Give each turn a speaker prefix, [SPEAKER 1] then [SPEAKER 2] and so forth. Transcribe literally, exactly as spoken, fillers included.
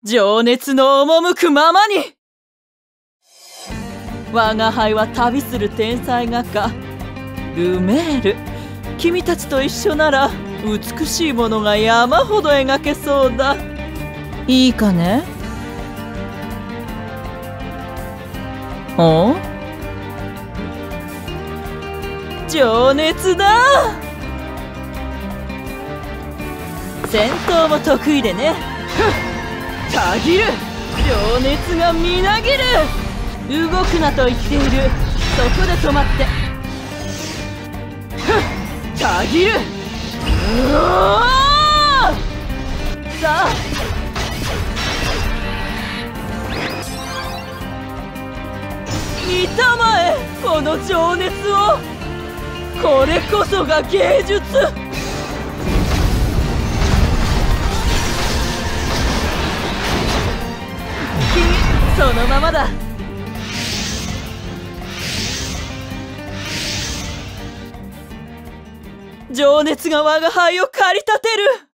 [SPEAKER 1] 情熱の赴くままに。我が輩は旅する天才画家ルメール。君たちと一緒なら美しいものが山ほど描けそうだ。いいかね。お？情熱だ。戦闘も得意でね。たぎる。情熱がみなぎる。動くなと言っている。そこで止まって。たぎる。うおー。さあ見たまえ、この情熱を。これこそが芸術。君そのままだ。情熱が我が輩を駆り立てる。